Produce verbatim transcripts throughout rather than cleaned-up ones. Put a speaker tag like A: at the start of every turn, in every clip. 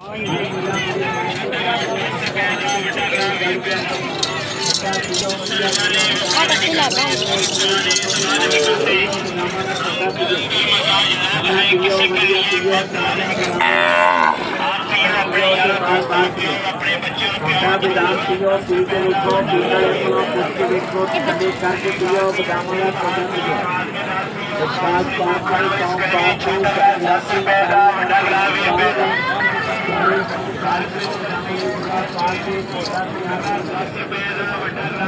A: बादाम पियो, पीते लिखो, पीते लिखो, पुष्टि लिखो, ठंडी करके पियो, बादाम वाला सोडा पियो। पाँच पाँच पाँच पाँच पाँच लासी पैदा मंडला पैदा पाँच सोडा पिया, लासी पैदा मंडला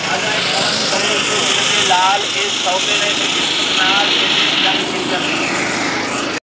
A: लाल इस सौदे ने